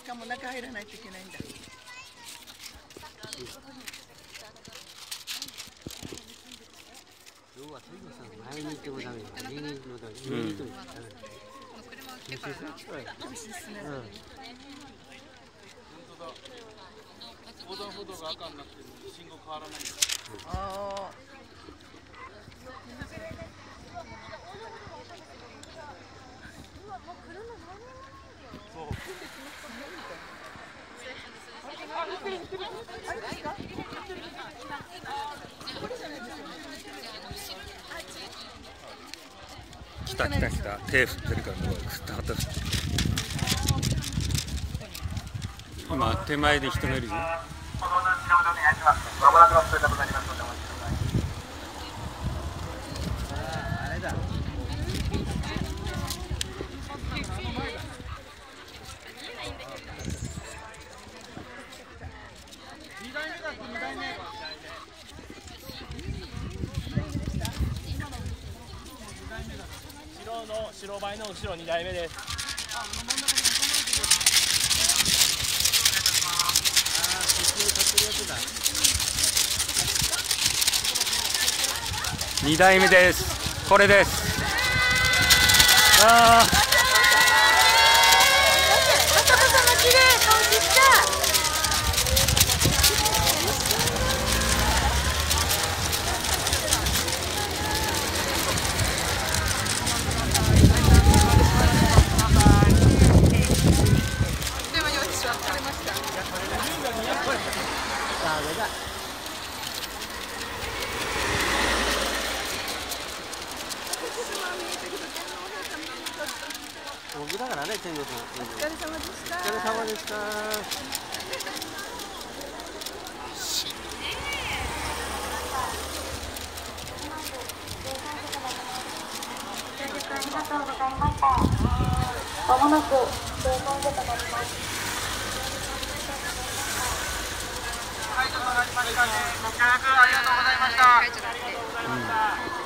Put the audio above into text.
かも中入らないといけないんだ。 要はトリノさん前に行ってもダメだ。右に行ってもダメ。右に行ってもダメだ。厳しいですね。 横断歩道が赤になってるので信号変わらないんです。 ああ。 そう。 来た来た来た。手振ってるからもう振ったはった。今手前で人がいるよ。 白バイの後ろ2台目です。 2台目です。これです。ああ。 僕だからね、天狗さん。 お疲れ様でした。 お疲れ様でした。 ありがとうございました。まもなく閉門所となります。 はい、となりましたね。ご協力ありがとうございました。